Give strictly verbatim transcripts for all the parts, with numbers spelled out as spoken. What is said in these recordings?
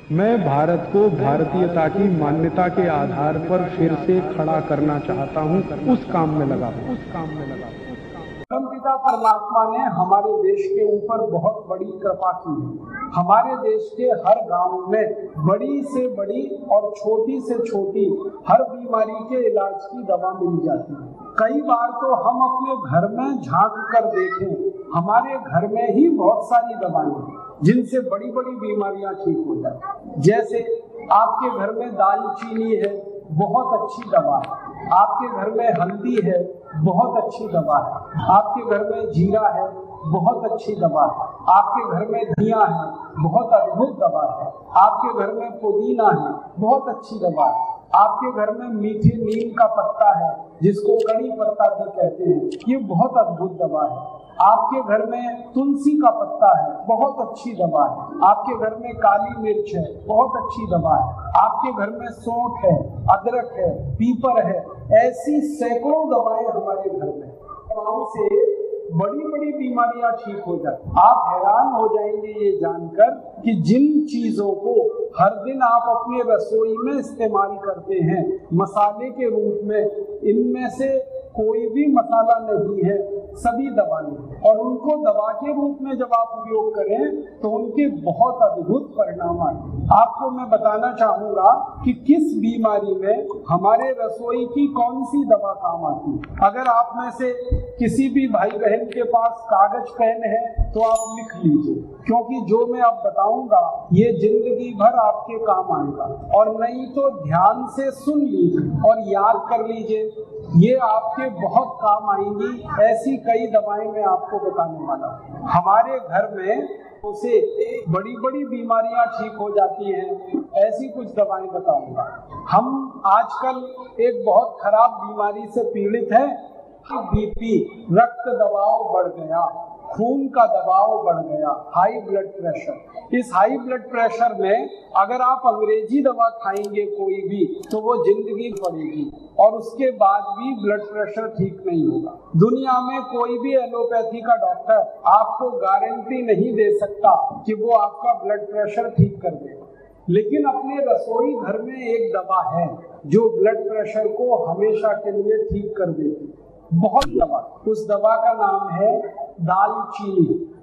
मैं भारत को भारतीयता की मान्यता के आधार पर फिर से खड़ा करना चाहता हूं, उस काम में लगा हूं उस काम में लगा हूं परमपिता परमात्मा ने हमारे देश के ऊपर बहुत बड़ी कृपा की है। हमारे देश के हर गांव में बड़ी से बड़ी और छोटी से छोटी हर बीमारी के इलाज की दवा मिल जाती है। कई बार तो हम अपने घर में झांक कर देखें, हमारे घर में ही बहुत सारी दवाएं हैं जिनसे बड़ी बड़ी बीमारियां ठीक हो जाती। जैसे आपके घर में दालचीनी है, बहुत अच्छी दवा है। आपके घर में हल्दी है, बहुत अच्छी दवा है। आपके घर में जीरा है, बहुत अच्छी दवा है। आपके घर में धनिया है, बहुत अद्भुत दवा है। आपके घर में पुदीना है, बहुत अच्छी दवा है। आपके घर में मीठे नीम का पत्ता है, जिसको कड़ी पत्ता भी कहते हैं, ये बहुत अद्भुत दवा है। आपके घर में तुलसी का पत्ता है, बहुत अच्छी दवा है। आपके घर में काली मिर्च है, बहुत अच्छी दवा है। आपके घर में सौंठ है, अदरक है, पीपर है, ऐसी सैकड़ों दवाएं हमारे घर में। दवाओं से बड़ी बड़ी बीमारियां ठीक हो जाती। आप हैरान हो जाएंगे ये जानकर कि जिन चीजों को हर दिन आप अपने रसोई में इस्तेमाल करते हैं मसाले के रूप में, इनमें से कोई भी मसाला नहीं है, सभी दवाएं, और उनको दवा के रूप में जब आप उपयोग करें तो उनके बहुत अद्भुत परिणाम आए। आपको मैं बताना चाहूंगा कि किस बीमारी में हमारे रसोई की कौन सी दवा काम आती है। अगर आप में से किसी भी भाई बहन के पास कागज पेन है तो आप लिख लीजिए, क्योंकि जो मैं अब बताऊंगा ये जिंदगी भर आपके काम आएगा। और नहीं तो ध्यान से सुन लीजिए और याद कर लीजिए, ये आपके बहुत काम आएंगी। ऐसी कई दवाएं मैं आपको बताने वाला हूँ। हमारे घर में उसे बड़ी बड़ी बीमारियां ठीक हो जाती हैं, ऐसी कुछ दवाएं बताऊंगा। हम आजकल एक बहुत खराब बीमारी से पीड़ित हैं, बीपी, रक्त दबाव बढ़ गया, खून का दबाव बढ़ गया, हाई ब्लड प्रेशर। इस हाई ब्लड प्रेशर में अगर आप अंग्रेजी दवा खाएंगे कोई भी तो वो जिंदगी पड़ेगी और उसके बाद भी ब्लड प्रेशर ठीक नहीं होगा। दुनिया में कोई भी एलोपैथी का डॉक्टर आपको गारंटी नहीं दे सकता कि वो आपका ब्लड प्रेशर ठीक कर देगा, लेकिन अपने रसोई घर में एक दवा है जो ब्लड प्रेशर को हमेशा के लिए ठीक कर देती है। बहुत दवा, उस दवा का नाम है दालचीनी।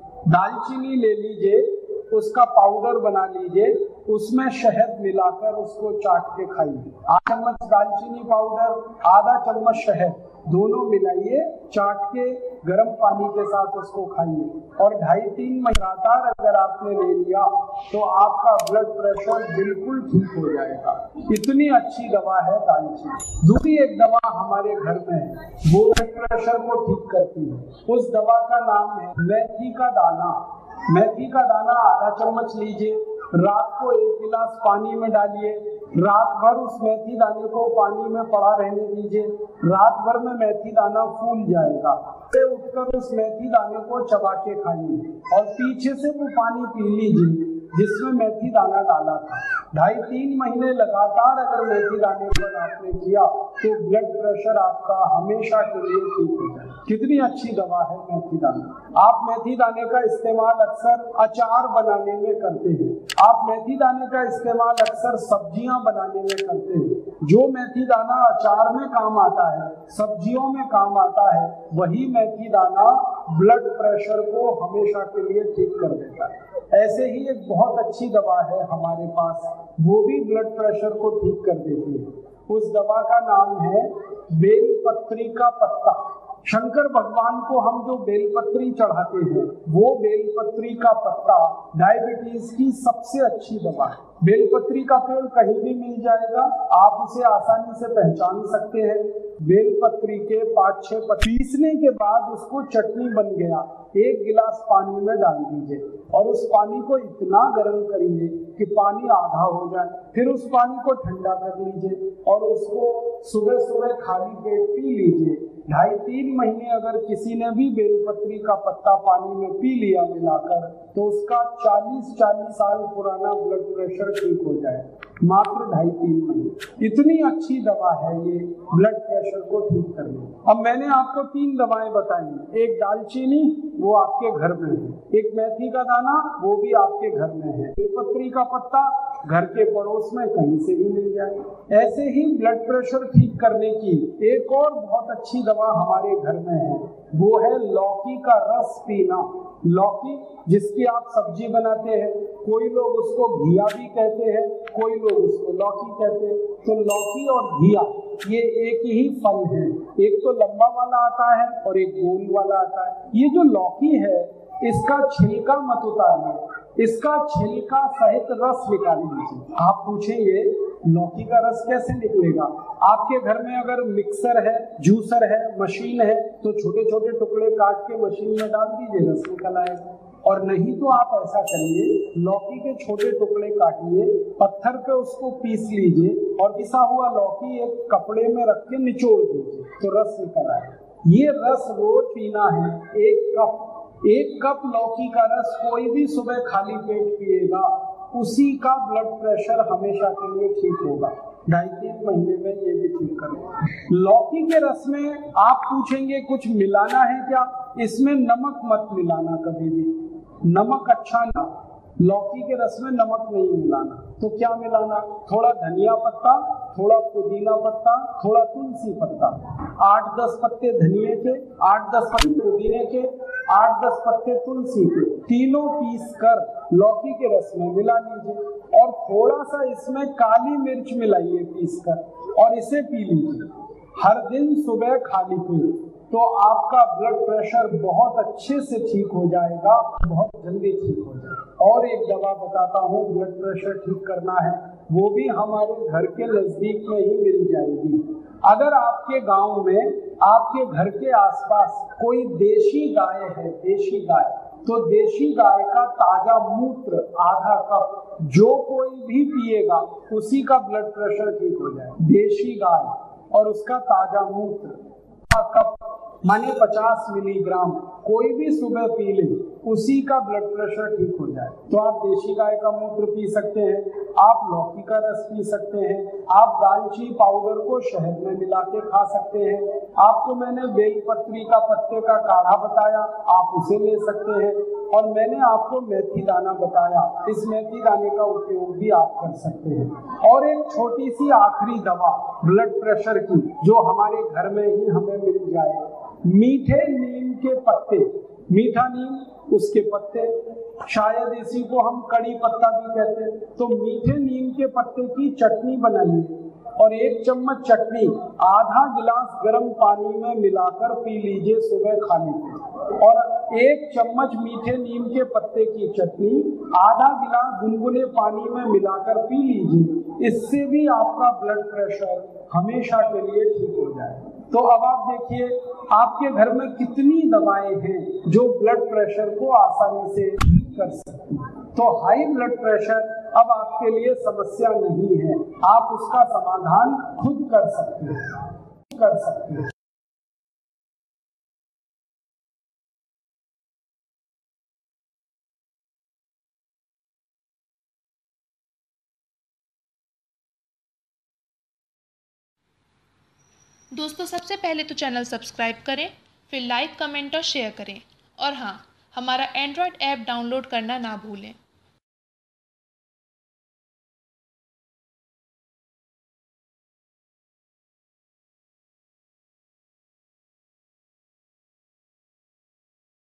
दालचीनी ले लीजिए, उसका पाउडर बना लीजिए, उसमें शहद मिलाकर उसको चाट के खाइए। आधा चम्मच दालचीनी पाउडर, आधा चम्मच शहद, दोनों मिलाइए, चाट के गर्म पानी के साथ उसको खाइए। और ढाई तीन महीने लगातार अगर आपने ले लिया तो आपका ब्लड प्रेशर बिल्कुल ठीक हो जाएगा। इतनी अच्छी दवा है दालचीनी। दूसरी एक दवा हमारे घर में है, वो ब्लड प्रेशर को ठीक करती है। उस दवा का नाम है मेथी का दाना। मेथी का दाना आधा चम्मच लीजिए, रात को एक गिलास पानी में डालिए, रात भर उस मेथी दाने को पानी में पड़ा रहने दीजिए। रात भर में मेथी दाना फूल जाएगा, फिर उठकर उस मेथी दाने को चबा के खाइए और पीछे से वो पानी पी लीजिए जिसमें मेथी दाना डाला था। ढाई तीन महीने लगातार अगर मेथी दाने पर आपने किया तो ब्लड प्रेशर आपका हमेशा के लिए ठीक हो जाए। कितनी अच्छी दवा है मेथी दाना। आप मेथी दाने का इस्तेमाल अक्सर अचार बनाने में करते हैं, आप मेथी दाने का इस्तेमाल अक्सर सब्जियां बनाने में करते हैं। जो मेथी दाना अचार में काम आता है, सब्जियों में काम आता है, वही मेथी दाना ब्लड प्रेशर को हमेशा के लिए ठीक कर देता है। ऐसे ही एक बहुत अच्छी दवा है हमारे पास, वो भी ब्लड प्रेशर को ठीक कर देती है। उस दवा का नाम है बेलपत्री का पत्ता। शंकर भगवान को हम जो बेलपत्री चढ़ाते हैं, वो बेलपत्री का पत्ता डायबिटीज की सबसे अच्छी दवा है। बेलपत्री का पेड़ कहीं भी मिल जाएगा, आप उसे आसानी से पहचान सकते हैं। बेलपत्री के पाँच छह पीसने के बाद उसको चटनी बन गया, एक गिलास पानी में डाल दीजिए और उस पानी को इतना गर्म करिए कि पानी आधा हो जाए, फिर उस पानी को ठंडा कर लीजिए और उसको सुबह सुबह खाली पेट पी लीजिए। ढाई तीन महीने अगर किसी ने भी बेलपत्री का पत्ता पानी में पी लिया मिलाकर, तो उसका चालीस चालीस साल पुराना ब्लड प्रेशर ठीक हो जाए, मात्र ढाई तीन महीने। इतनी अच्छी दवा है ये ब्लड प्रेशर को ठीक करने। अब मैंने आपको तीन दवाएं बताई, एक दालचीनी, वो आपके घर में है, एक मेथी का दाना, वो भी आपके घर में है, बेलपत्री का पत्ता, घर के पड़ोस में कहीं से भी मिल जाए। ऐसे ही ब्लड प्रेशर ठीक करने की एक और बहुत अच्छी दवा हमारे घर में है, वो है लौकी का रस पीना। लौकी जिसकी आप सब्जी बनाते हैं, कोई लोग उसको घिया भी कहते हैं, कोई लोग उसको लौकी कहते हैं। तो लौकी और घिया ये एक ही फल है, एक तो लंबा वाला आता है और एक गोल वाला आता है। ये जो लौकी है इसका छिलका मत उतारिए, इसका छिलका सहित रस निकाल लीजिए। आप पूछेंगे लौकी का रस कैसे निकलेगा? आपके घर में अगर मिक्सर है, जूसर है, मशीन है, तो छोटे छोटे टुकड़े काट के मशीन में डाल दीजिए, रस निकल आएगा। और नहीं तो आप ऐसा करिए, लौकी के छोटे टुकड़े काटिए, पत्थर पे उसको पीस लीजिए और पिसा हुआ लौकी एक कपड़े में रख के निचोड़ दीजिए, तो रस निकल आएगा। ये रस रोज पीना है, एक कप एक कप लौकी का रस कोई भी सुबह खाली पेट पिएगा, उसी का ब्लड प्रेशर हमेशा के लिए ठीक होगा। ढाई तीन महीने में ये भी ठीक करेगा। लौकी के रस में आप पूछेंगे कुछ मिलाना है क्या? इसमें नमक मत मिलाना कभी भी, नमक अच्छा ना। लौकी के रस में नमक नहीं मिलाना। तो क्या मिलाना? थोड़ा धनिया पत्ता, थोड़ा पुदीना पत्ता, थोड़ा तुलसी पत्ता, आठ दस पत्ते धनिये के, आठ दस पत्ते पुदीने के, आठ दस पत्ते तुलसी के, तीनों पीस कर लौकी के रस में मिला लीजिए और थोड़ा सा इसमें काली मिर्च मिलाइए पीस कर और इसे पी लीजिए हर दिन सुबह खाली पेट। तो आपका ब्लड प्रेशर बहुत अच्छे से ठीक हो जाएगा, बहुत जल्दी ठीक हो जाएगा। और एक दवा बताता हूँ ब्लड प्रेशर ठीक करना है, वो भी हमारे घर के नजदीक में ही मिल जाएगी। अगर आपके गांव में, आपके घर के आसपास कोई देशी गाय है, देशी गाय, तो देशी गाय का ताजा मूत्र आधा कप जो कोई भी पिएगा उसी का ब्लड प्रेशर ठीक हो जाए। देशी गाय और उसका ताजा मूत्र कप माने पचास मिलीग्राम कोई भी सुबह पी ले, उसी का ब्लड प्रेशर ठीक हो जाए। तो आप देशी गाय का मूत्र पी सकते हैं, आप लौकी का रस पी सकते हैं, आप दालचीनी पाउडर को शहद में मिला के खा सकते हैं। आपको मैंने बेलपत्री का पत्ते का काढ़ा बताया, आप उसे ले सकते हैं। और मैंने आपको मेथी दाना बताया, इस मेथी दाने का उपयोग भी आप कर सकते हैं। और एक छोटी सी आखिरी दवा ब्लड प्रेशर की जो हमारे घर में ही हमें मिल जाए, मीठे नीम के पत्ते, मीठा नीम उसके पत्ते, शायद इसी को हम कड़ी पत्ता भी कहते हैं। तो मीठे नीम के पत्ते की चटनी बनाइए और एक चम्मच चटनी आधा गिलास गर्म पानी में मिलाकर पी लीजिए सुबह खाली पेट। और एक चम्मच मीठे नीम के पत्ते की चटनी आधा गिलास गुनगुने पानी में मिलाकर पी लीजिए, इससे भी आपका ब्लड प्रेशर हमेशा के लिए ठीक हो जाए। तो अब आप देखिए आपके घर में कितनी दवाएं हैं जो ब्लड प्रेशर को आसानी से ठीक कर सकती हैं। तो हाई ब्लड प्रेशर अब आपके लिए समस्या नहीं है, आप उसका समाधान खुद कर सकते हैं कर सकते हैं दोस्तों सबसे पहले तो चैनल सब्सक्राइब करें, फिर लाइक, कमेंट और शेयर करें। और हाँ, हमारा एंड्रॉयड ऐप डाउनलोड करना ना भूलें।